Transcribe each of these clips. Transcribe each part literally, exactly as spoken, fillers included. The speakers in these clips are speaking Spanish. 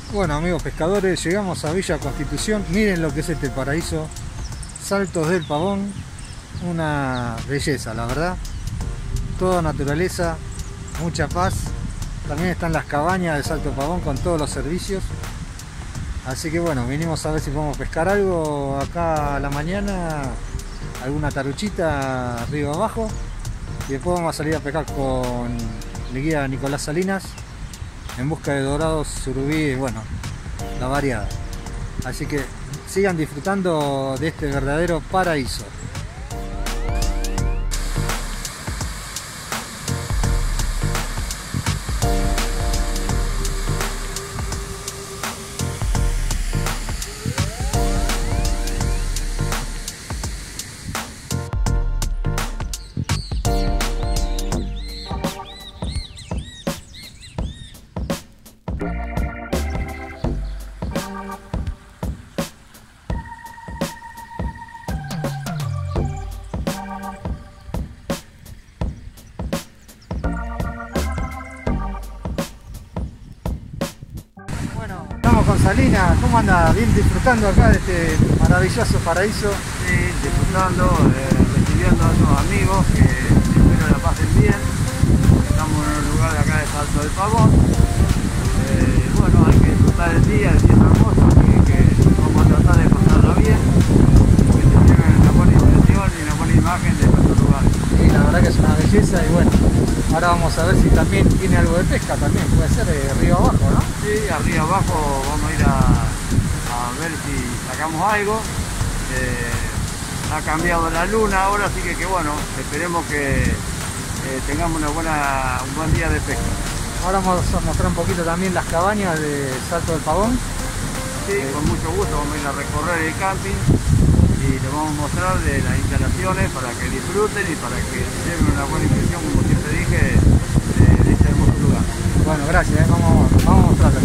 Bueno, amigos pescadores, llegamos a Villa Constitución. Miren lo que es este paraíso. Saltos del Pavón, una belleza, la verdad. Toda naturaleza, mucha paz. También están las cabañas de Salto Pavón con todos los servicios. Así que bueno, vinimos a ver si podemos pescar algo acá a la mañana, alguna taruchita arriba abajo, y después vamos a salir a pescar con el guía Nicolás Salinas en busca de dorados, surubí y bueno, la variada. Así que sigan disfrutando de este verdadero paraíso. Estamos con Salinas, ¿cómo anda? Bien disfrutando acá de este maravilloso paraíso. Sí, disfrutando, eh, recibiendo a otros amigos que espero la pasen bien. Estamos en un lugar de acá de Salto del Pavón. Eh, bueno, hay que disfrutar el día, el día es hermoso, así que vamos a tratar de pasarlo bien, que se lleven una buena impresión y una buena imagen de nuestro lugar. Sí, la verdad que es una belleza y bueno, ahora vamos a ver si también tiene algo de pesca también, puede ser de río abajo, ¿no? Sí, arriba abajo vamos a ir a, a ver si sacamos algo. Eh, ha cambiado la luna ahora, así que, que bueno, esperemos que eh, tengamos una buena, un buen día de pesca. Ahora vamos a mostrar un poquito también las cabañas de Salto del Pavón. Sí, eh, con mucho gusto vamos a ir a recorrer el camping y les vamos a mostrar de las instalaciones para que disfruten y para que lleven una buena impresión, como siempre dije, de, de este hermoso lugar. Bueno, gracias, ¿eh? vamos, vamos a mostrarles.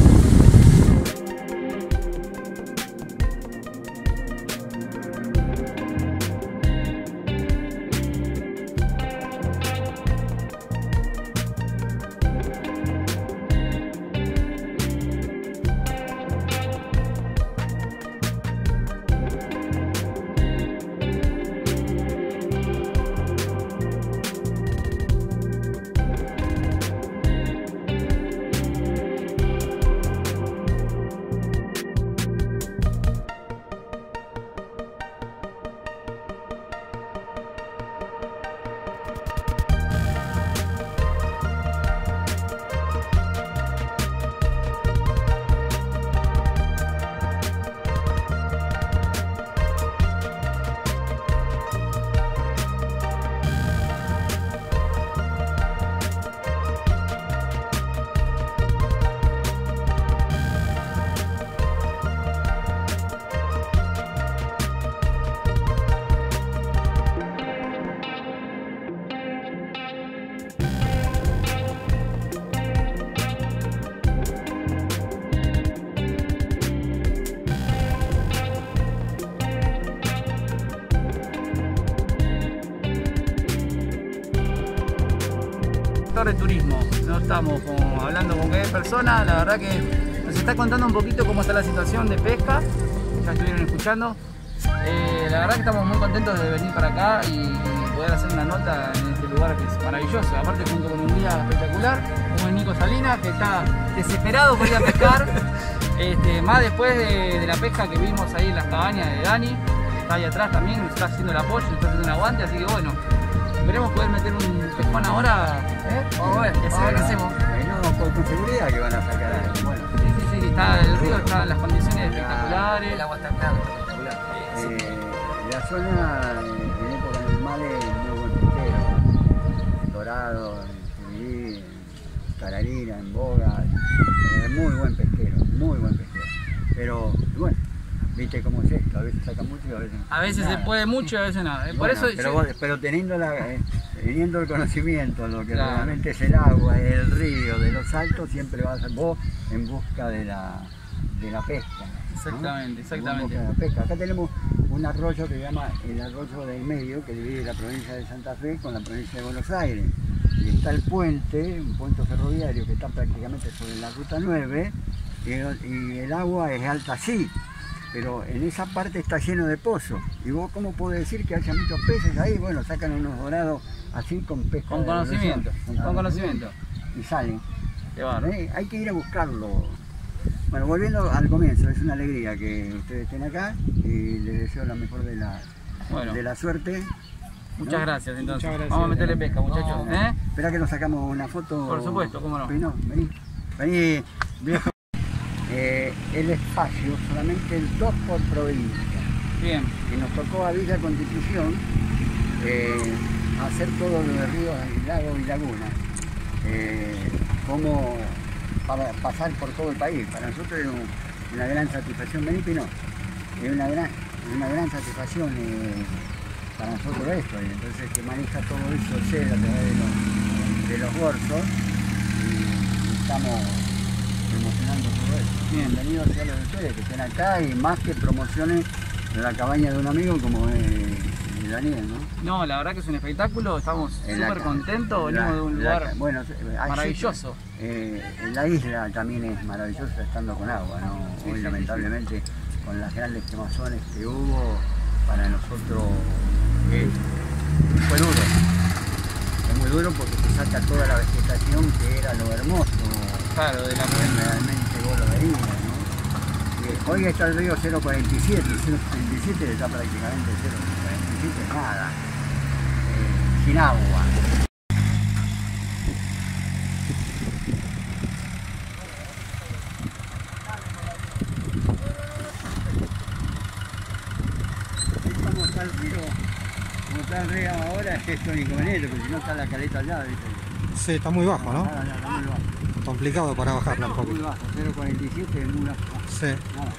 De turismo, no estamos como hablando con qué persona, la verdad que nos está contando un poquito cómo está la situación de pesca, ya estuvieron escuchando. Eh, la verdad que estamos muy contentos de venir para acá y poder hacer una nota en este lugar que es maravilloso, aparte junto con un guía espectacular como el Nico Salinas, que está desesperado por ir a pescar, este, más después de, de la pesca que vimos ahí en las cabañas de Dani, que está ahí atrás también, nos está haciendo el apoyo, está haciendo un aguante, así que bueno, esperemos poder meter un pescón ahora, ¿eh? Vamos a ver, vamos a ver qué hacemos. No, por con seguridad que van a sacar algo. Bueno. Sí, sí, sí, está el río, está en las condiciones espectaculares. El agua está clara, espectacular. Sí. Eh, la zona en época normal es muy buen pesquero. En Dorado, en Surubí, en Cararina, en Boga. Eh, muy buen pesquero, muy buen pesquero. Pero bueno, viste cómo es esto, a veces saca mucho y a veces no. A veces nada. Se puede mucho y a veces no. Por Bueno, eso pero, yo... vos, pero teniendo, la, eh, teniendo el conocimiento, lo que Claro. realmente es el agua, el río, de los saltos, siempre vas a vos en busca de la, de la pesca. ¿no? Exactamente, exactamente. En busca de la pesca. Acá tenemos un arroyo que se llama el Arroyo del Medio, que divide la provincia de Santa Fe con la provincia de Buenos Aires. Y está el puente, un puente ferroviario que está prácticamente sobre la ruta nueve, y, y el agua es alta, sí, pero en esa parte está lleno de pozos. ¿Y vos cómo podés decir que haya muchos peces ahí? Bueno, sacan unos dorados así con pesca. Con conocimiento, con, con conocimiento. Y salen. ¿Eh? Hay que ir a buscarlo. Bueno, volviendo al comienzo, es una alegría que ustedes estén acá y les deseo la mejor de la, bueno. de la suerte. Muchas ¿no? gracias, entonces. Muchas gracias. Vamos a meterle pesca, muchachos. No. ¿Eh? Espera que nos sacamos una foto. Por supuesto, cómo no. Vení, vení, vení viejo. Eh, el espacio, solamente el dos por provincia. Bien. Y nos tocó a Villa Constitución eh, hacer todo lo de ríos, lagos y lagunas. Eh, como para pasar por todo el país. Para nosotros es una gran satisfacción. Vení, Pino. Es una gran, una gran satisfacción eh, para nosotros esto. Y entonces que maneja todo eso C E D a través de los, de los bolsos y, y estamos promocionando todo eso. Bien. Bienvenidos a los de ustedes que estén acá y más que promociones de la cabaña de un amigo como es Daniel, ¿no? No, la verdad que es un espectáculo, estamos súper contentos, venimos la, de un lugar la, bueno, maravilloso. Eh, la isla también es maravillosa estando con agua, ¿no? Sí, Hoy sí, lamentablemente sí, sí. con las grandes quemazones que hubo, para nosotros eh, fue duro. Es muy duro porque se saca toda la vegetación que era lo hermoso. Claro, de la realmente vos lo veías, ¿no? Y hoy está el río cero cuarenta y siete, cero cuarenta y siete está prácticamente cero cuarenta y siete, nada, eh, sin agua. Como está el río, como está el río ahora es esto un inconveniente, porque si no está la caleta allá, ¿viste? Sí, está muy bajo, ¿no? Nada, nada, está muy bajo. Complicado para bajarla un poco. Muy bajo, cero cuarenta y siete es muy bajo. Sí. Nada.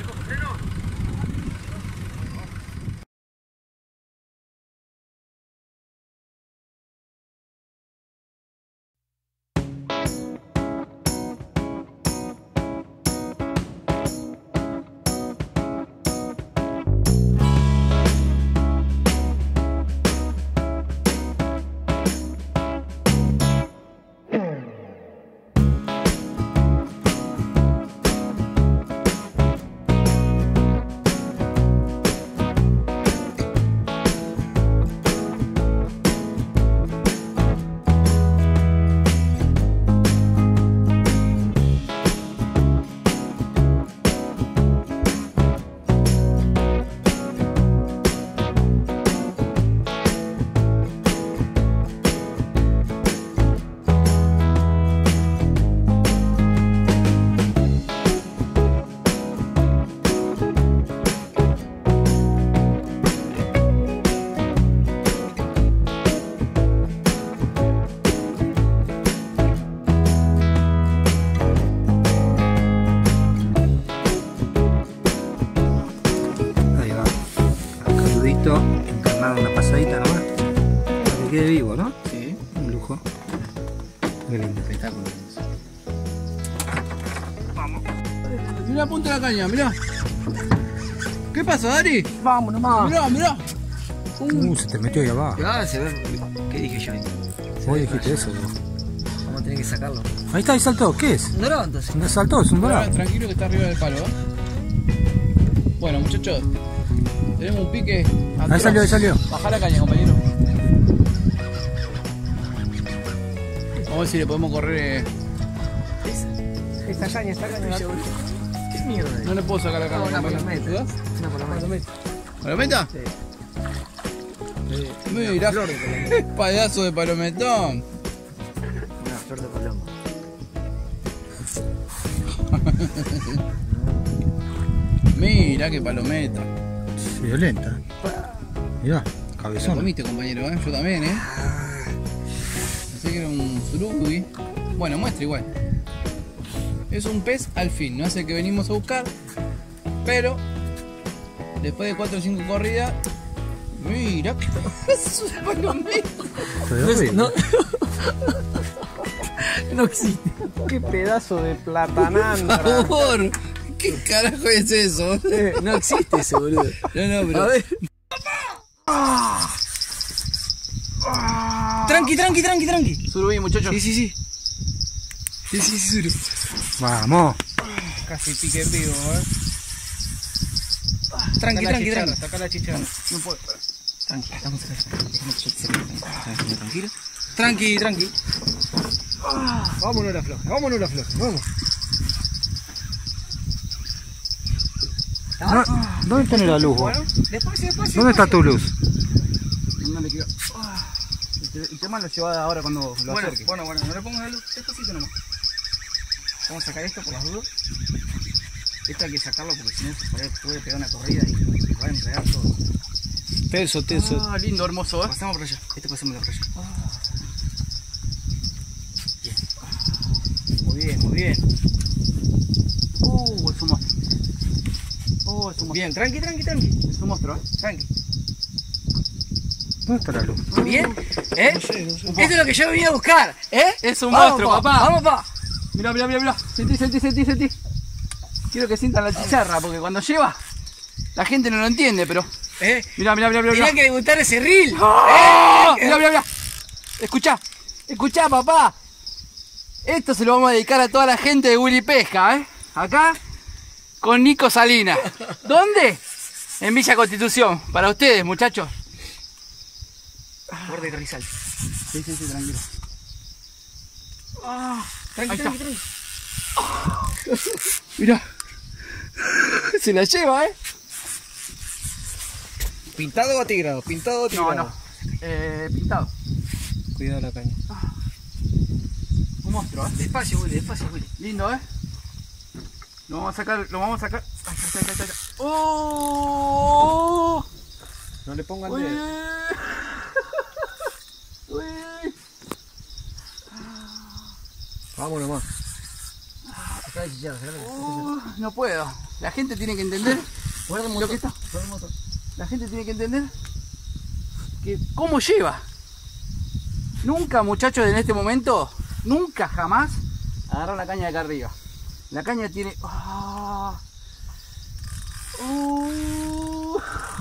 Encarnar una pasadita nomás para que quede vivo, ¿no? Sí. Un lujo. Qué lindo. Espectáculo. Vamos. Mirá, apunta la caña, mirá. ¿Qué pasa, Dari? Vamos nomás. Mirá, mirá. Uh, uh se te metió ahí abajo. Ah, se ve. ¿Qué dije yo? Vos dijiste eso, bro. Vamos a tener que sacarlo. Ahí está, ahí saltó. ¿Qué es? Un dorado entonces. No saltó, es un dorado. Tranquilo que está arriba del palo, ¿eh? Bueno, muchachos. Tenemos un pique. Ahí salió, ahí salió. Bajá la caña, compañero. Vamos a ver si le podemos correr. Eh... Esta caña, esta caña. ¿Qué mierda? No le puedo sacar la caña. No, una compañero. palometa. Una palometa. ¿Palometa? Sí. Mira, qué pedazo de palometón. Una flor de paloma. Mira qué palometa. Violenta. Mirá, Lo cabezón. comiste, compañero, ¿eh? Yo también, ¿eh? Pensé que era un surubi. Bueno, muestra igual. Es un pez al fin, no es el que venimos a buscar. Pero, después de cuatro o cinco corridas, mira qué pedazo de palometa. No, no existe. Qué pedazo de platanandra. Por favor, ¿qué carajo es eso? Eh, no existe ese boludo. No, no, pero. A ver. Tranqui, tranqui, tranqui, tranqui. Surubí, muchachos. Sí, sí, sí. Sí, sí, sí, suru. Vamos. Casi pique en vivo, ¿eh? Tranqui, tranqui, tranqui. Saca la chicharra. No puedo. Tranqui, vamos a sacar. Déjame que yo te saque. Tranquilo. Tranqui, tranqui. Vámonos la floja, vámonos la floja, vamos. No, ¿dónde tiene la luz vos? Bueno, despacio, despacio. ¿Dónde está tu luz? No le quiero. El tema lo lleva ahora cuando lo Bueno, acerque. bueno, bueno, no le pongas la luz, despacito nomás. Vamos a sacar esto por las dudas. Esto hay que sacarlo porque si no se puede, puede pegar una corrida y va a enredar todo. Tenso, tenso. Ah, lindo, hermoso, ¿eh? Pasamos por allá. Este pasamos por allá. Ah. Bien. Muy bien, muy bien. Uh, es un monstruo. Oh, es un monstruo. Bien, tranqui, tranqui, tranqui. Es un monstruo, ¿eh? Tranqui. ¿Dónde está la luz? ¿Bien? ¿Eh? No sé, no sé. Esto es lo que yo venía a buscar, ¿eh? Es un Vamos, monstruo, pa, papá. Vamos, pa. Mirá, mirá, mirá, mirá. Sentí, sentí, sentí, sentí. Quiero que sientan la chicharra, porque cuando lleva, la gente no lo entiende, pero. ¿Eh? Mirá, mirá, mirá, mirá. Tenía que degustar ese reel. ¡Oh! ¿Eh? Mirá, mirá, mirá. Escuchá, escuchá, papá. Esto se lo vamos a dedicar a toda la gente de Willy Pesca, ¿eh? Acá, con Nico Salinas. ¿Dónde? En Villa Constitución. Para ustedes, muchachos. Guarda y rizal. Sí, sí, sí, tranquilo. Ah, tranqui, Ahí tranqui, está. tranqui. Mirá. Se la lleva, ¿eh? ¿Pintado o atigrado? ¿Pintado o No, atigrado? no. Eh, pintado. Cuidado la caña. Un monstruo, ¿eh? Despacio, Willy, despacio, Willy. Lindo, ¿eh? Lo vamos a sacar, lo vamos a sacar. Ahí está, ahí está, ahí está. ¡Oh! No le pongan Uy. dedo. Uy. Vamos nomás. Oh, no puedo. La gente tiene que entender lo que está. La gente tiene que entender que cómo lleva. Nunca, muchachos, en este momento, nunca jamás agarrar la caña de acá arriba. La caña tiene. Oh. Oh.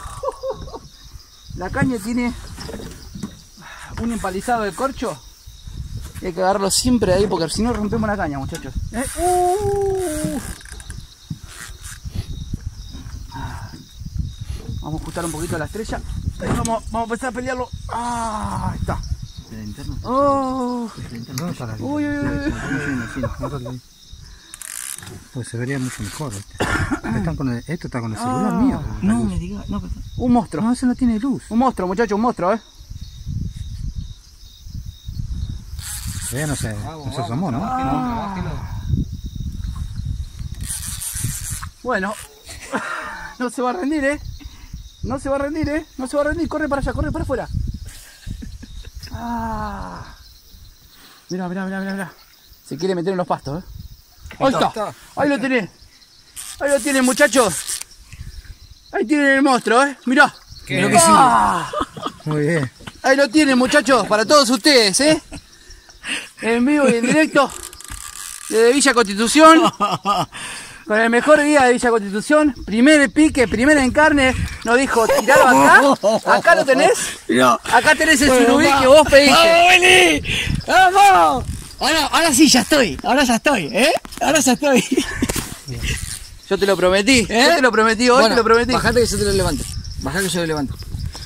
La caña tiene un empalizado de corcho. Hay que agarrarlo siempre ahí porque si no rompemos la caña, muchachos. ¿Eh? Uh. Vamos a ajustar un poquito la estrella. Vamos, vamos a empezar a pelearlo. Ah, ahí está. Oh. ¿Dónde está la luz? Uy, uy, uy. Pues se vería mucho mejor. ¿Viste? Están con el, esto está con el celular mío. la No luz. me digas, no, pero- un monstruo. No, ese no tiene luz. Un monstruo, muchachos, un monstruo, eh. Todavía no se, no se asomó, ¿no? Bueno, no se va a rendir, eh. No se va a rendir, eh. No se va a rendir. Corre para allá, corre para afuera. Ah. Mirá, mirá, mirá, mirá, mirá. Se quiere meter en los pastos, eh. Ahí está. está. Ahí lo tenés. Ahí lo tienen, muchachos. Ahí tienen el monstruo, eh. Mirá. Creo que sí. Ah. Muy bien. Ahí lo tienen, muchachos, para todos ustedes, ¿eh? En vivo y en directo desde Villa Constitución, con el mejor guía de Villa Constitución. Primer pique, primer encarne. Nos dijo, tiralo acá. Acá lo tenés. Acá tenés el surubí que vos pediste. ¡Vamos, Willy! ¡Vamos! Ahora, ahora sí, ya estoy. Ahora ya estoy, ¿eh? Ahora ya estoy. Yo te lo prometí. ¿Eh? Yo te lo prometí hoy, Bueno, te lo prometí. bajate que yo te lo levanto. Bajate que yo lo levanto.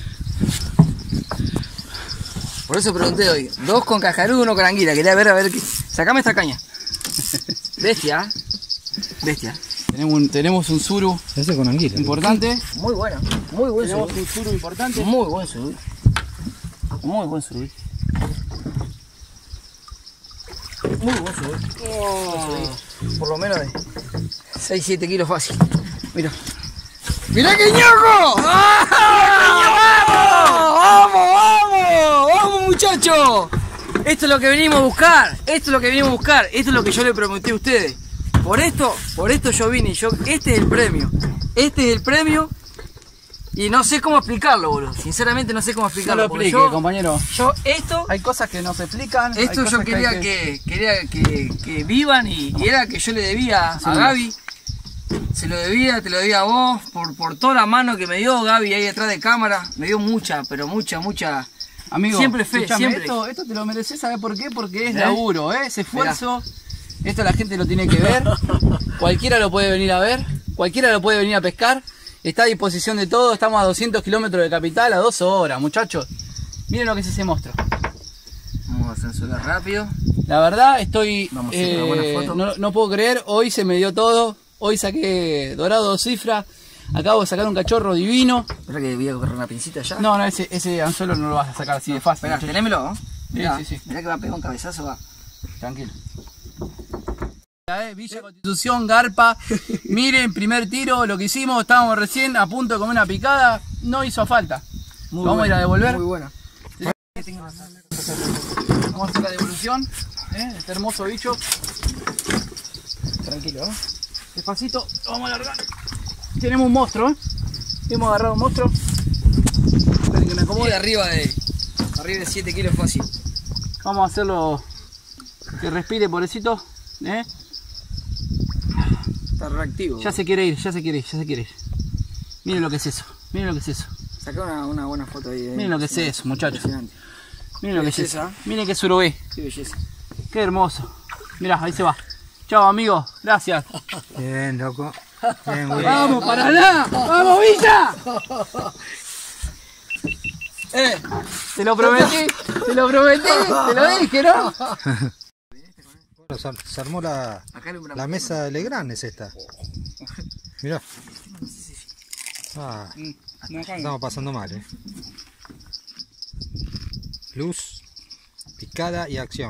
Por eso pregunté hoy. Dos con cascarudo, uno con anguila. Quería ver a ver qué. Sacame esta caña. Bestia. Bestia. Tenemos un, tenemos un suru Ese con anguila. importante. Muy buena. Muy buen Tenemos surubí. un suru importante. Muy buen surubí. Muy buen surubí. Muy buen surubí. Oh. Por lo menos de seis siete kilos fácil. Mira. ¡Mirá qué ñoco! ¡Vamos! ¡Vamos, vamos! ¡Vamos, muchachos! Esto es lo que venimos a buscar. Esto es lo que venimos a buscar. Esto es lo que yo le prometí a ustedes. Por esto, por esto yo vine. Yo, este es el premio. Este es el premio. Y no sé cómo explicarlo, boludo. Sinceramente no sé cómo No explicarlo. lo porque explique, yo, compañero. yo esto... Hay cosas que no se explican. hay Esto yo cosas quería hay que, quería que, que vivan y, y era que yo le debía a Segundo. Gaby. Se lo debía, te lo debía a vos, por, por toda la mano que me dio Gaby ahí detrás de cámara. Me dio mucha, pero mucha, mucha. Amigo, Siempre fe, escuchame, siempre. Esto, esto te lo mereces, ¿sabes por qué? Porque es ¿Eh? laburo, ¿eh? Es esfuerzo. Esto la gente lo tiene que ver. Cualquiera lo puede venir a ver. Cualquiera lo puede venir a pescar. Está a disposición de todo. Estamos a doscientos kilómetros de capital, a dos horas, muchachos. Miren lo que es ese monstruo. Vamos a censurar rápido. La verdad, estoy... Vamos a hacer una buena foto. No, no puedo creer. Hoy se me dio todo. Hoy saqué dorado dos cifras. Acabo de sacar un cachorro divino. ¿Verdad que voy a correr una pincita ya? No, no, ese, ese anzuelo no lo vas a sacar así de fácil. Esperá, tenémelo, ¿no? Mirá, sí, sí, sí. mirá que va a pegar un cabezazo, va. Tranquilo. Villa Constitución, Garpa. Miren, primer tiro, lo que hicimos, estábamos recién a punto de comer una picada, no hizo falta. Muy Vamos buena, a ir a devolver. Muy buena. Vamos a hacer la devolución, ¿eh? Este hermoso bicho. Tranquilo, ¿eh? Despacito, lo vamos a alargar. Tenemos un monstruo, ¿eh? Hemos agarrado un monstruo. Esperen que me acomode. De arriba de... Arriba de siete kilos fácil. Vamos a hacerlo que respire, pobrecito, ¿eh? Está reactivo. Ya se quiere ir, ya se quiere ir, ya se quiere ir. Miren lo que es eso, miren lo que es eso. Sacá una, una buena foto ahí. Miren lo que es eso, muchachos. Impresionante. Miren lo que es belleza. eso. Miren qué surubí. Qué belleza. Qué hermoso. Mirá, ahí se va. Chao, amigo. Gracias. Bien, loco. Bien, Willy. ¡Vamos, Paraná! ¡Vamos, Villa! Eh, te lo prometí, te lo prometí, te lo dije, ¿no? Bueno, se, se armó la, Acá le la mesa de Legrand, es esta. Mirá. Ah, estamos pasando mal, eh. Luz, picada y acción.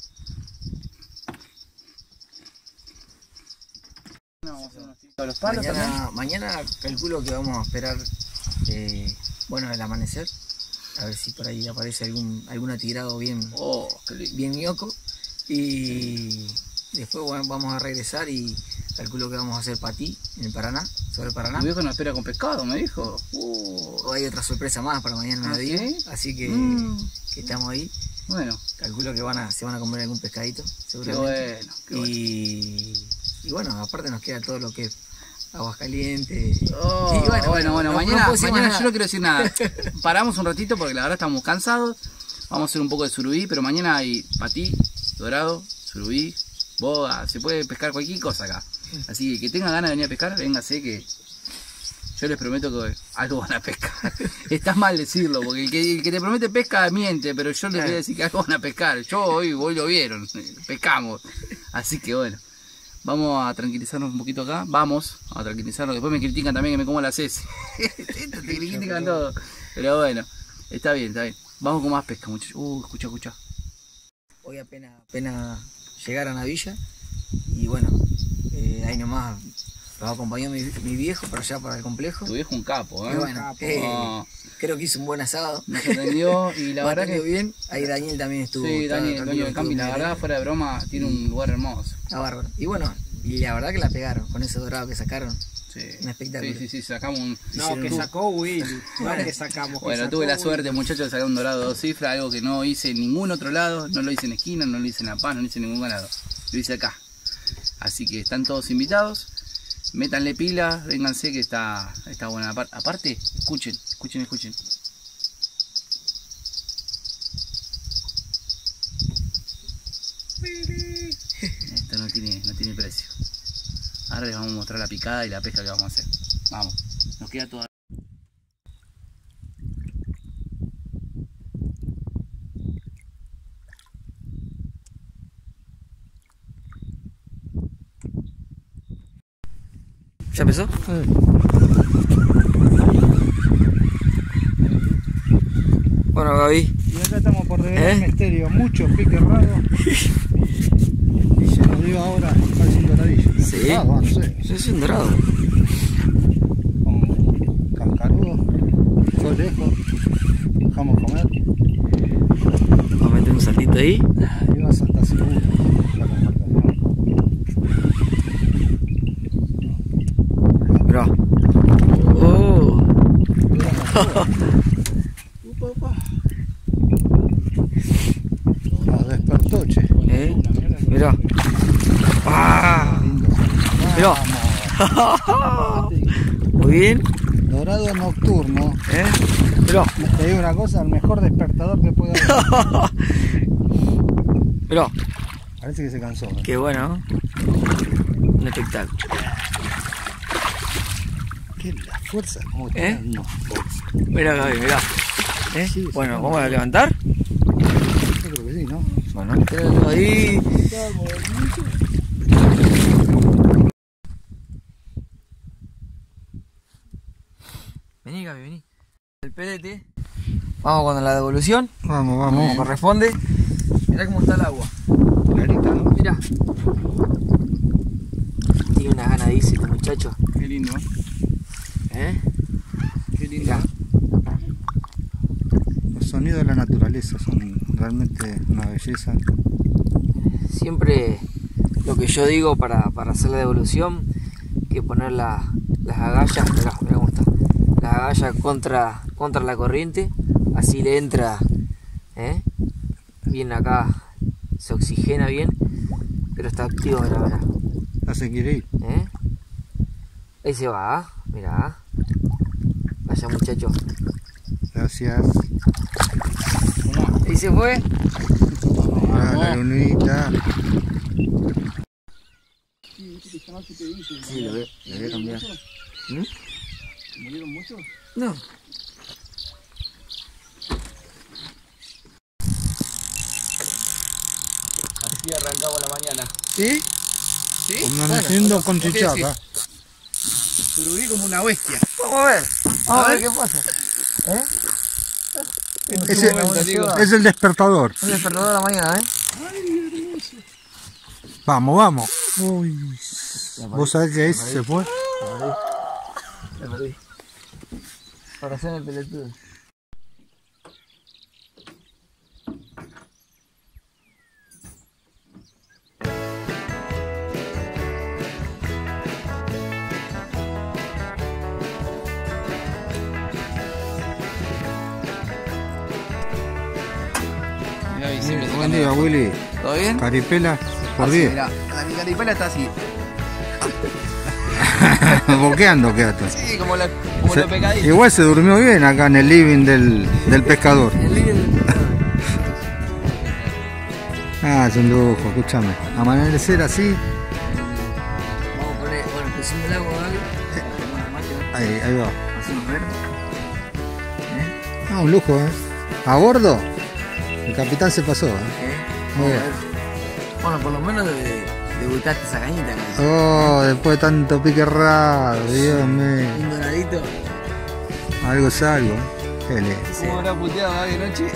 Los palos mañana, mañana calculo que vamos a esperar, eh, bueno, el amanecer. A ver si por ahí aparece algún algún atigrado bien, oh, bien ñoco. Y después bueno, vamos a regresar y calculo que vamos a hacer patí en el Paraná, sobre el Paraná. Mi viejo nos espera con pescado, me dijo. Uh, hay otra sorpresa más para mañana ¿Ah, mediodía, sí? así que, Mm. que estamos ahí. Bueno, Calculo que van a, se van a comer algún pescadito, qué seguramente. bueno, qué bueno. Y, y bueno, aparte nos queda todo lo que es Aguascalientes. Oh, Y bueno, bueno, bueno, no- no mañana, puedo decir mañana más yo no quiero decir nada. Paramos un ratito porque la verdad estamos cansados. Vamos a hacer un poco de surubí, pero mañana hay patí, dorado, surubí, boga, se puede pescar cualquier cosa acá. Así que que tenga ganas de venir a pescar, véngase que yo les prometo que algo van a pescar. Está mal decirlo, porque el que, el que te promete pesca miente, pero yo les voy a decir que algo van a pescar. Yo hoy, hoy lo vieron, pescamos. Así que bueno. Vamos a tranquilizarnos un poquito acá. Vamos a tranquilizarnos. Después me critican también que me como las heces. Te critican todo. Pero bueno, está bien, está bien. Vamos con más pesca, muchachos. Uh, escucha, escucha. Hoy apenas, apenas llegaron a Villa y bueno, eh, ahí nomás los acompañó mi, mi viejo para allá, para el complejo. Tu viejo un capo, ¿eh? Y bueno, Capo. eh, No, creo que hizo un buen asado. nos atendió y la verdad Atendió que... bien. Ahí Daniel también estuvo. Sí, estaba Daniel, tranquilo, dueño del estuvo camping, la muy verdad, bien. fuera de broma, tiene un lugar hermoso. Está bárbaro. Y bueno, y la verdad que la pegaron con ese dorado que sacaron. Sí. Un espectáculo. Sí, sí, sí, sacamos un... No, que sacó Willy, no es que sacamos. que Bueno, sacó tuve la Willy. suerte, muchachos, de sacar un dorado de dos cifras, algo que no hice en ningún otro lado, no lo hice en esquina, no lo hice en La Paz, no lo hice en ningún lado, lo hice acá. Así que están todos invitados, métanle pilas, vénganse que está, está buena. Apar- Aparte, escuchen, escuchen, escuchen. Esto no tiene, no tiene precio. Ahora les vamos a mostrar la picada y la pesca que vamos a hacer. Vamos, nos queda toda. ¿Ya empezó? Bueno, Gaby. Y acá estamos por revelar ¿Eh? un misterio, muchos piques raros. Y se nos dio ahora casi un doradillo. Sí. Ah, bueno, no sé. Yo soy un dorado. Con cascarudo, fue lejos, dejamos comer. Vamos a meter un saltito ahí. Iba a saltar seguro. La conversación. Mirá. Oh. Nos despertó, che. ¿Eh? Mirá. ¡Ah! Lindo. Mirá. Vamos. Muy bien. Dorado nocturno. ¿Eh? Mirá. Te digo una cosa, el mejor despertador que puede haber. Mirá. Parece que se cansó. ¿eh? Qué bueno, ¿no? Un espectáculo. ¿Qué la fuerza? ¿Cómo está? ¿Eh? No. Mira, Gaby, mirá. ¿Eh? Sí, sí, bueno, sí. ¿vamos a levantar? Yo creo que sí, ¿no? Bueno, quédalo ahí. Vení, Gaby, vení. El pelete. Vamos con la devolución. Vamos, Como vamos. corresponde. Mirá cómo está el agua. Clarita, ¿no? Mirá. Tiene unas ganas de irse este muchacho. Qué lindo, ¿Eh? qué lindo. Mirá. Los sonidos de la naturaleza son realmente una belleza. Siempre lo que yo digo para, para hacer la devolución, que poner la, las agallas, mirá, mirá cómo está, las agallas contra, contra la corriente, así le entra, ¿eh? Bien acá, se oxigena bien, pero está activo, mirá, mirá, Ya se quiere ir. ¿eh? Ahí se va, ¿ah? Mirá, vaya muchacho, Gracias. ahí se fue. Ah, la lunita. Sí, lo voy, lo voy a cambiar. ¿Mm? ¿Murieron muchos? No. Así arrancamos la mañana. ¿Sí? ¿Sí? Como Bueno, haciendo con ¿qué chichapa. Surubí como una bestia. Vamos a ver, vamos a ver qué pasa. ¿Eh? Es Un el, momento, digo. es el despertador. Un despertador de la mañana, ¿eh? Vamos, vamos. Uy. ¿Vos sabés que ahí se fue? Me perdí. Para hacer el pelotudo. Buen día, Willy. ¿Todo bien? Caripela por Así, diez. mirá, la mi caripela está así. Boqueando, quédate. Sí, como, la, como Se- los pecaditos. igual se durmió bien acá en el living del, del pescador. El líder del... Ah, es un lujo, escúchame. Amanecer así, Vamos a poner, bueno, pusimos el agua, Gaby. Ponemos la máquina, ahí, ahí va. hacemos ver. Ah, un lujo, ¿eh? A bordo, el capitán se pasó, ¿eh? ¿Eh? Muy Vamos a bien. ver. Bueno, por lo menos de, debutaste esa cañita, Gaby. Oh, después de tanto pique raro, Dios mío. Un doradito. Algo es algo. Qué lindo. ¿Cómo habrá puteado Gaby anoche?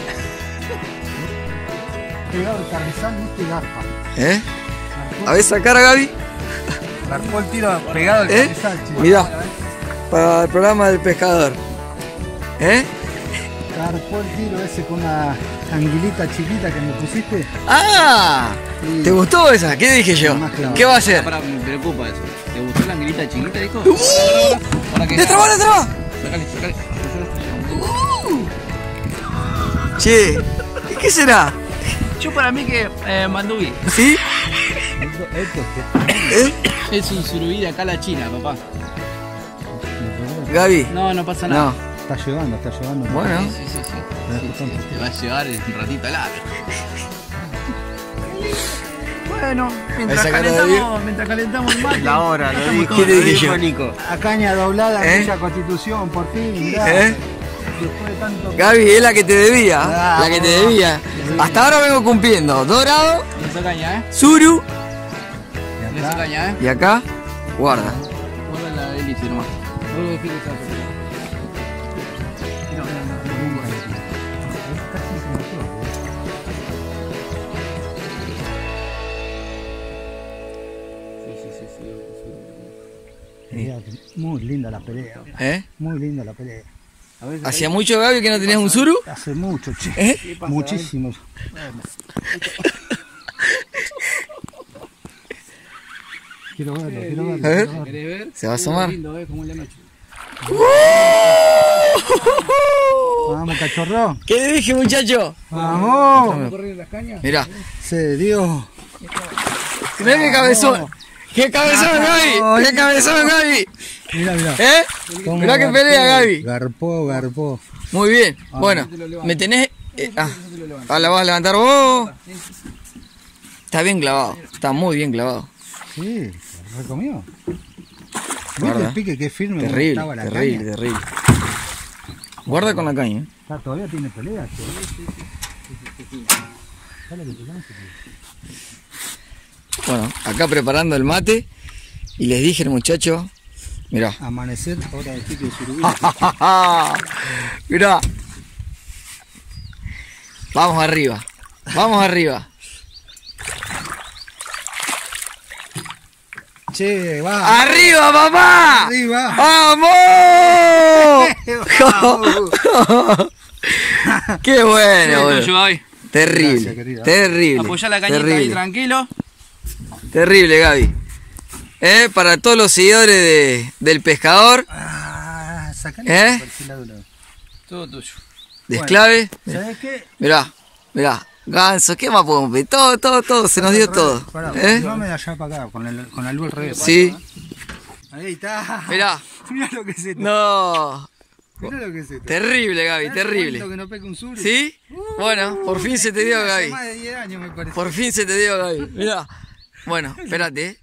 Pegado el carrizal, no te garpa. ¿Eh? A ver esa cara, Gaby. Garpó el tiro pegado al ¿Eh? carrizal, chico. Mirá, para el programa del pescador. ¿Eh? Garpó el tiro ese con una anguilita chiquita que me pusiste. ¡Ah! Sí. ¿Te gustó esa? ¿Qué dije yo? Más claro. ¿Qué va a hacer? Pará, me preocupa eso. ¿Te gustó la anguilita chiquita, dijo? ¡Uh! Ahora que ¡Le trabó, le trabó! Sacale, sacale. Che, ¿y qué será? Yo para mí que eh, mandubí. ¿Sí? ¿Eh? Es un surubí de acá a la China, papá. Gaby. No, no pasa nada. No. Está llevando, está llevando. Bueno. Sí, sí, sí. Sí, sí, te va a llevar un ratito al largo. Bueno, mientras Esa cara de calentamos, mientras calentamos el mate. La hora, lo dijo, ¿Qué te lo dije dijo yo? Nico. A caña doblada, ¿Eh? Villa Constitución, por fin, mirá. ¿Eh? Después de tanto... Gaby, es la que te debía. La que te debía. Hasta ahora vengo cumpliendo. Dorado, Le hizo caña, ¿eh? Suru Le hizo caña, ¿eh? y acá, guarda. Guarda la hélice nomás. No lo dejes usar. Sí, sí, sí, sí. Mirá, muy linda la pelea, ¿Eh? muy linda la pelea. ¿Hacía mucho, Gaby, que no tenías un Suru? Hace mucho, che. ¿Eh? Muchísimo. Quiero verlo, quiero verlo. ¿Eh? quiero verlo. ¿Querés ver? Se va a asomar. Lindo, ¿eh? Como en la noche. Vamos, cachorro. ¿Qué dije, muchacho? Vamos. ¿Correr las cañas? Mirá, Se dio. mirá qué cabezón. ¡Qué cabezón, Gaby! ¡Qué cabezón, Gaby! Mira, mira. ¿Eh? Mirá que pelea, Gaby. Garpó, garpó. Muy bien. Bueno, me tenés... eh, ah, ah, ¿la vas a levantar vos? Está bien clavado, está muy bien clavado. Sí, ¿lo comió? Guarda. ¿Viste el pique que firme? Terrible, Estaba la terrible, caña? terrible. Guarda con la caña. Está, todavía tiene pelea, che. ¿Sabes lo que te conoce? Bueno, acá preparando el mate. Y les dije al muchacho, mirá. Amanecer, hora de pique de surubí. Mirá. Vamos arriba, vamos arriba. Che, va. ¡Arriba, papá! Arriba. ¡Vamos! ¡Qué bueno, boludo! Tuyo, Gaby. Terrible, Gracias, querida. terrible. Apoyá la cañita terrible, ahí, tranquilo. terrible, Gaby. Eh, para todos los seguidores de, del pescador, Ah, sacale ¿Eh? por ese lado, lado. Todo tuyo. de esclave. ¿Sabes qué? Mirá, mirá. Ganso, ¿qué más podemos pedir? Todo, todo, todo, se nos dio todo. Pará, ¿Eh? llévame de allá para acá, con, el, con la luz al revés. Sí, Ahí está. mirá. Mirá lo que es esto. No, Mirá lo que es esto. terrible, Gaby, ¿Hace terrible. cuánto que no peca un sur? ¿Sí? Bueno, por fin se te dio, Hace Gaby. más de diez años me parece. Por fin se te dio, Gaby. Mirá. Bueno, espérate, ¿eh?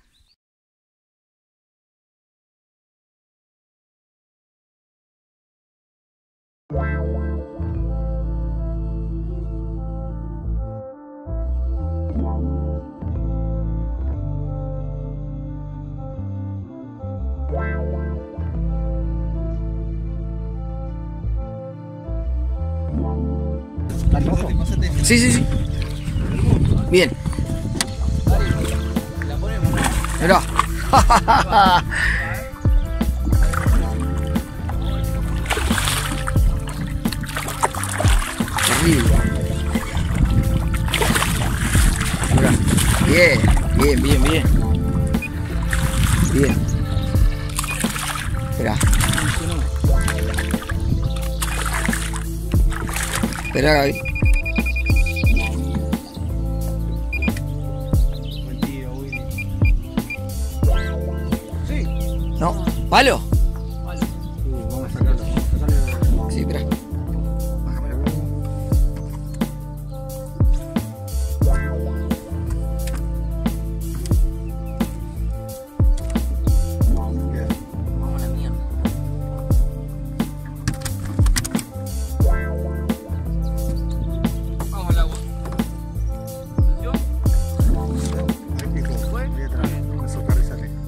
¿Está rojo? Sí, sí, sí. Bien. Mirá. Terrible. Mirá. Bien, bien, bien, bien. Bien. Mirá. Esperá, Gaby. Buen tiro, Willy. No. ¿Palo? Uh, vamos a sacarlo. Vamos a sacarlo. Sí, espera. Vamos a la mierda. Vamos al agua. ¿Yo? Ahí pico. Voy atrás. A soltar y sale.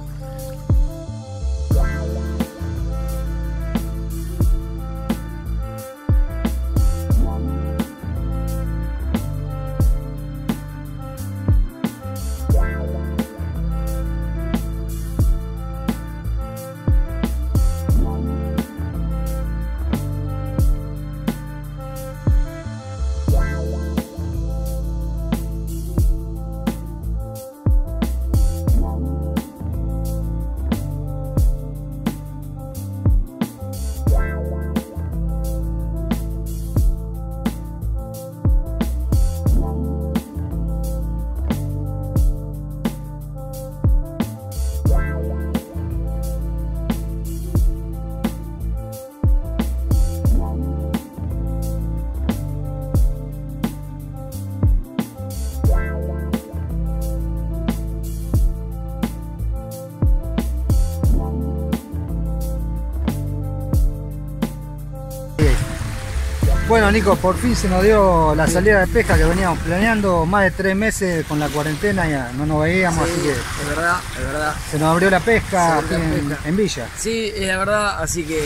Bueno, Nico, por fin se nos dio la salida de pesca que veníamos planeando más de tres meses con la cuarentena, ya no nos veíamos, Sí, así que es verdad, es verdad. se nos abrió la pesca, Se abrió la aquí en, pesca. en Villa. Sí, es la verdad, así que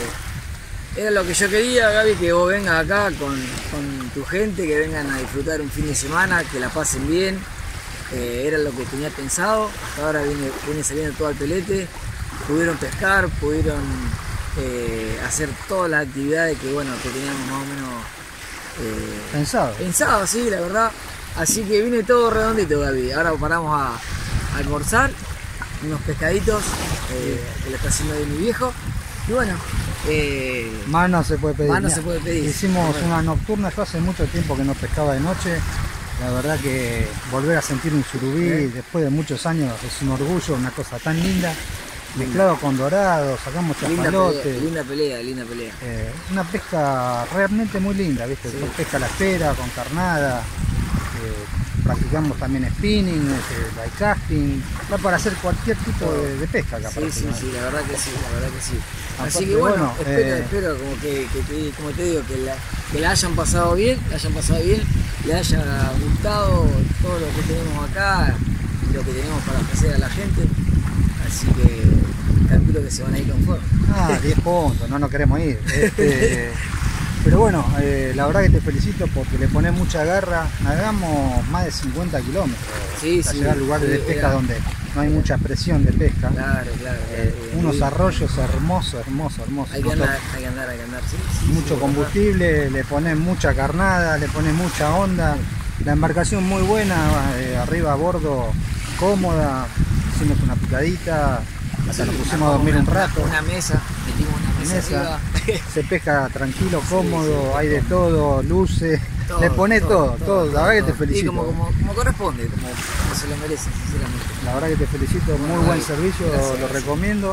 era lo que yo quería, Gaby, que vos vengas acá con, con tu gente, que vengan a disfrutar un fin de semana, que la pasen bien. Eh, era lo que tenía pensado, hasta ahora viene, viene saliendo todo al pelete, pudieron pescar, pudieron eh, hacer todas las actividades que bueno que teníamos más o menos eh, Pensado. pensado, sí, la verdad. Así que viene todo redondito, Gaby. Ahora paramos a, a almorzar, unos pescaditos eh, que le está haciendo de mi viejo. Y bueno, eh, Más no se puede pedir. Más no Mirá, se puede pedir. Hicimos Bueno. una nocturna, yo hace mucho tiempo que no pescaba de noche. La verdad que volver a sentir un surubí ¿Eh? después de muchos años es un orgullo, una cosa tan linda. Mezclado con dorado, sacamos linda chapalote. pelea, linda pelea, linda pelea. Eh, una pesca realmente muy linda, ¿viste? Sí. Pesca a la espera, con carnada. eh, practicamos también spinning, eh, casting, da para hacer cualquier tipo de, de pesca acá. Sí, sí, sí, la verdad que sí, la verdad que sí. Así Aparte, que bueno, bueno, espero, eh, espero como que, que te, como te digo, que la, que la hayan pasado bien, la hayan pasado bien, le haya gustado todo lo que tenemos acá, lo que tenemos para ofrecer a la gente. Así que calculo que se van a ir conforme. Ah, diez puntos, no nos queremos ir. Este, pero bueno, eh, la verdad que te felicito porque le pones mucha garra. Navegamos más de cincuenta kilómetros Sí, para sí, llegar a lugares sí, de pesca era- donde no hay mucha presión de pesca. Claro, claro. Eh, claro. unos Y- arroyos hermosos, hermosos, hermosos. Hay que Noto andar, hay que andar, hay que andar, sí. sí, mucho sí, combustible, le pones mucha carnada, le pones mucha onda. La embarcación muy buena, eh, arriba a bordo, cómoda, hicimos una picadita, hasta nos pusimos a dormir un rato. Una mesa, metimos una mesa, Mesa. arriba. Se pesca tranquilo, cómodo, hay de todo, luces, Todo, le pones todo, todo, todo, la verdad que todo. te felicito. Y como, como, como corresponde, como, como se lo merece, sinceramente. La verdad que te felicito, muy buen servicio, Gracias, lo gracias. recomiendo.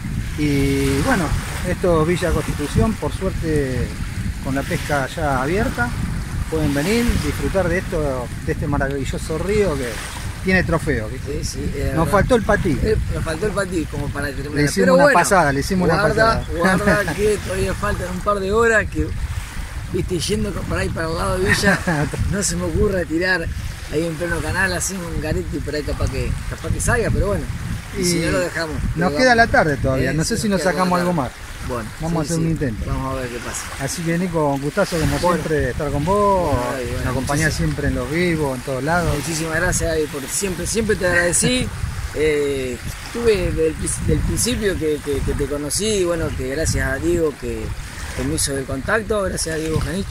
Y bueno, esto es Villa Constitución, por suerte con la pesca ya abierta, pueden venir, disfrutar de esto, de este maravilloso río que tiene trofeo. ¿viste? Sí, sí, eh, Nos verdad. faltó el patí. Eh, Nos faltó el patí como para terminar. Le hicimos Pero una bueno, pasada, le hicimos una guarda, pasada. Guarda que todavía faltan un par de horas que, viste, yendo por ahí para el lado de Villa, no se me ocurre tirar ahí en pleno canal, así un garete y por ahí capaz que, capaz que salga, pero bueno, y, Y si no lo dejamos. Nos Pero queda vamos. la tarde todavía, Eh, no sé sí, si nos nos queda sacamos la algo tarde. más. Bueno, Vamos a hacer un intento. Vamos a ver qué pasa. Así que Nico, un gustazo como Bueno. siempre estar con vos, Ay, bueno, me acompañás muchísimas- siempre en los vivos, en todos lados. Muchísimas gracias Avi, por siempre, siempre te agradecí. Eh, estuve del, del principio que, que- que te conocí, y bueno, que gracias a Diego que, que me hizo el contacto, gracias a Diego Janich.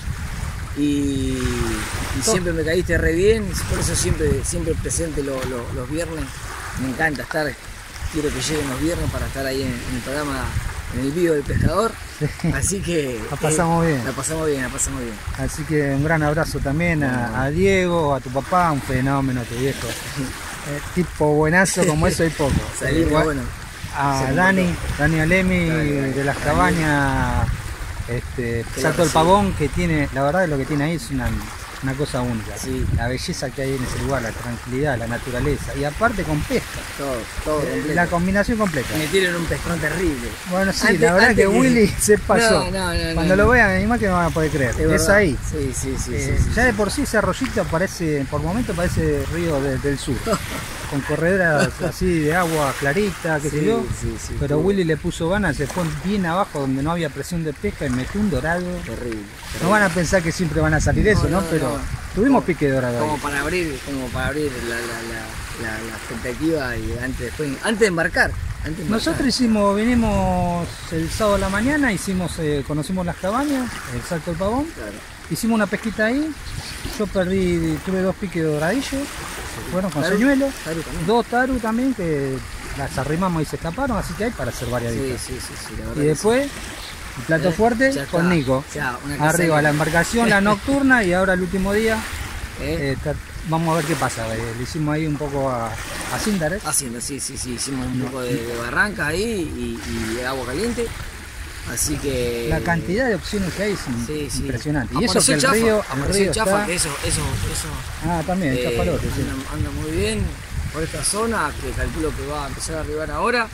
Y, y siempre me caíste re bien, por eso siempre, siempre presente lo- lo- los viernes. Me encanta estar, quiero que lleguen los viernes para estar ahí en, en el programa, en el video del pescador. Así que La pasamos eh, bien. La pasamos bien, la pasamos bien. Así que un gran abrazo también a, a Diego, a tu papá, un fenómeno tu viejo. Eh, tipo buenazo como eso hay poco. Salimos, Igual bueno. a se me Dani, montó. Dani Alemi Dani, Dani, de las Dani. cabañas, este, Que Salto la del Pavón, que tiene, la verdad lo que tiene ahí es una, una cosa única. Sí. La belleza que hay en ese lugar, la tranquilidad, la naturaleza y aparte con pesca. Todo, todo Eh, completo. La combinación completa. Me tiran un pescón terrible. Bueno, sí, Antes- la verdad antes que que- Willy se pasó. No, no, no, Cuando no, lo no. vean en imagen no van a poder creer. Es Es, verdad. ahí. Sí, sí, sí. Eh, sí, sí, ya sí. de por sí ese arroyito parece, por momentos parece río de- del sur, con correderas así de agua clarita, qué sé Sí, yo. sí, sí, Pero sí. Willy le puso ganas, se fue bien abajo donde no había presión de pesca y metió un dorado. Terrible. No van a pensar que siempre van a salir No, eso, ¿no? no, Pero no. tuvimos Como- pique de dorado Como ahí. para abrir, como para abrir la, la, la, la, la expectativa y antes, después, antes de embarcar. Antes de embarcar. Nosotros hicimos, vinimos el sábado a la mañana, hicimos, eh, conocimos las cabañas, el Salto del Pavón, Claro. hicimos una pesquita ahí, yo perdí, tuve dos piques de doradillo, se fueron con Taru, señuelos, taru también. dos taru también que las arrimamos y se escaparon, así que hay para hacer varias Sí, días. sí, sí, sí, la verdad Y que después, el plato Eh, fuerte ya está. con Nico. Ya, una cosa Arriba que- la embarcación, la nocturna y ahora el último día, sí. ¿Eh? eh, ta- vamos a ver qué pasa. eh, le hicimos ahí un poco a, a Cíndares. Haciendo, sí, sí, sí, hicimos un poco de, de barranca ahí y, y de agua caliente. Así que. La cantidad de opciones que hay es Sí, sí. impresionante. Y eso que Apareció el Chafa, río, el apareció río Chafa, está... que eso, eso, eso. Ah, también, eh, Chafalote, sí. anda, anda muy bien por esta zona, que calculo que va a empezar a arribar ahora.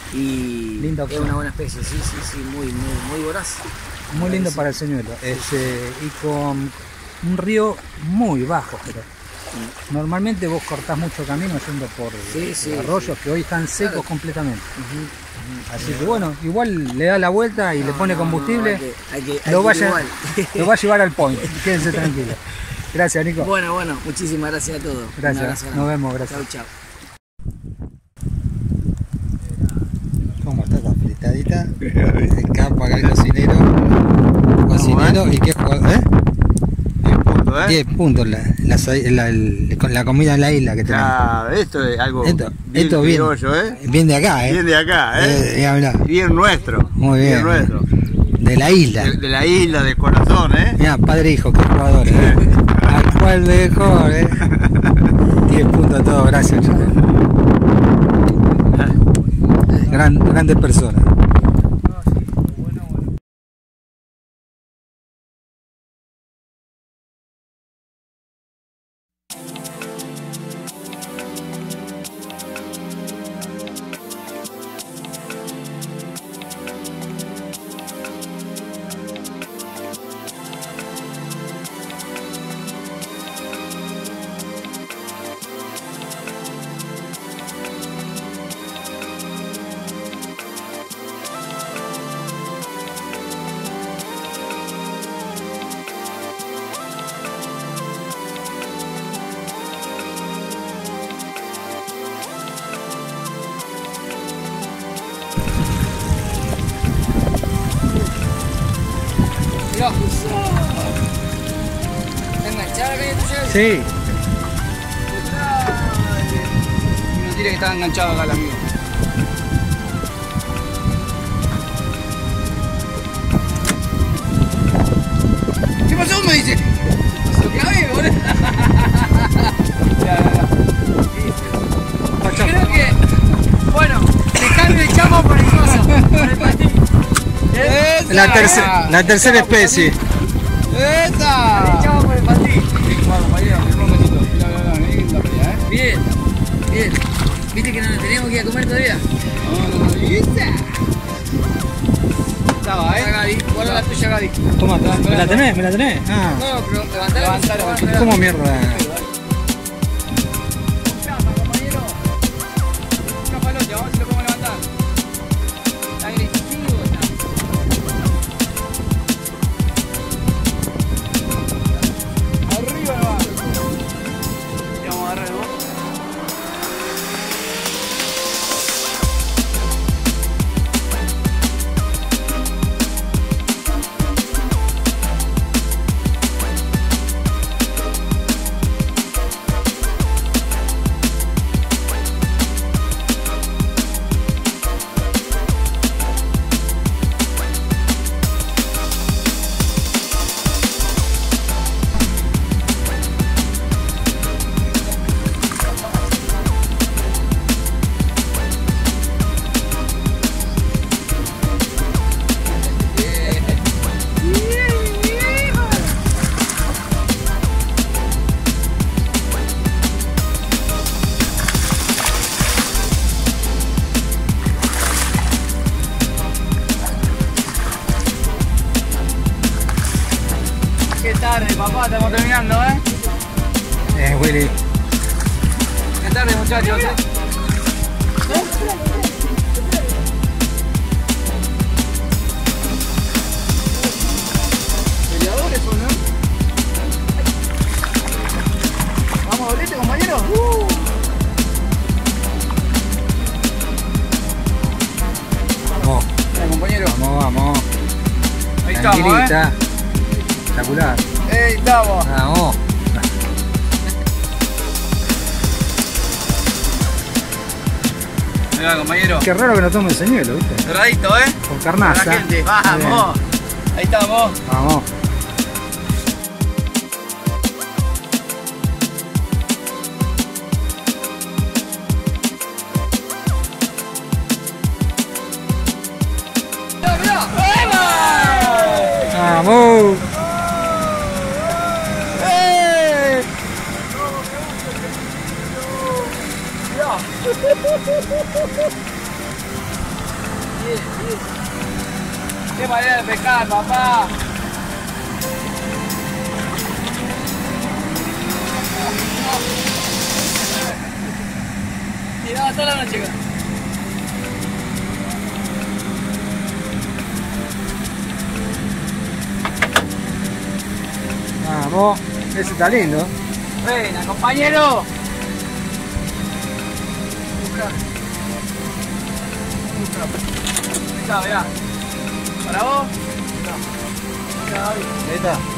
Y Linda es opción. una buena especie, sí, sí, sí, muy, muy, muy voraz. Muy lindo Sí. para el señuelo. Este, y con un río muy bajo, pero normalmente vos cortás mucho camino yendo por Sí, sí, arroyos que hoy están secos Claro. completamente. Ujú, ujú. Así que bueno, igual le da la vuelta y le No, pone no, no, combustible, hay que- hay que- hay lo, que vaya, igual. lo va a llevar al point. Quédense tranquilos. Gracias, Nico. Bueno, bueno, muchísimas gracias a todos. Un Gracias, abrazo nos grande. vemos, gracias. Chau, chau. ¿Cómo está esta fritadita? El capo acá el cocinero. Cocinero y qué jugador, ¿eh? diez puntos, ¿eh? diez puntos la, la, la, la, la comida en la isla que tenemos. Ya, esto es algo Esto, bien esto bien, criollo, ¿eh? bien de acá, ¿eh? Bien de acá, ¿eh? Eh, ni hablar. Bien nuestro. Muy bien. nuestro. De la isla. De, de la isla, de corazón, ¿eh? Mira, padre e hijo, qué jugadores, ¿eh? ¿A cuál mejor, eh? diez puntos a todos, gracias, chicos. Gran, grandes personas. Mirá. ¿Está enganchada la caña tuya? Sí. Y nos tira que estaba enganchado acá el amigo. ¿Qué pasó? Me dice. Lo clavé, boludo. Ya, ya, ya. Creo que. Bueno, te cambio el chamo por el coso, por el patín. La, terce la tercera especie. El ¡Esa! chamo por el patín. Bueno, compañero, un momentito. Mira, mira, mira, mira, la pelea, ¿eh? Bien, bien. ¿Viste que no nos tenemos que ir a comer todavía? No, no, no, ¡esa! Estaba, Ah, ¿eh? Gaby, guarda la tuya, Gaby. Toma, ¿me la tenés? ¿Me la tenés? Ah, No, pero levantala. Levantala, levantala. ¿cómo mierda? Chapa, compañero. Chapalote, vamos a ver si lo podemos levantar. Está agresivo, está. Arriba nomás. Y vamos a agarrar el bote. Qué tarde, papá, estamos terminando, ¿eh? Eh, Willy. Qué tarde, muchachos, ¿eh? ¿Peleadores o no? ¿Vamos a doblete, compañero? Uh. Vamos, Dale, compañero. vamos, vamos. Ahí estamos, ¿eh? Tranquilita. Espectacular. Ahí estamos. Vamos. Venga, compañero. Qué raro que no tome el señuelo, ¿viste? Cerradito, ¿eh? Con carnaza. La gente, vamos. Ahí estamos. Vamos. Mirá, mirá. Vamos. Bien, bien. Qué manera de pescar, papá. Tiraba toda la noche acá. Vamos. Ese está lindo. Venga, compañero. Ahí está, mirá. Para vos. Ahí está.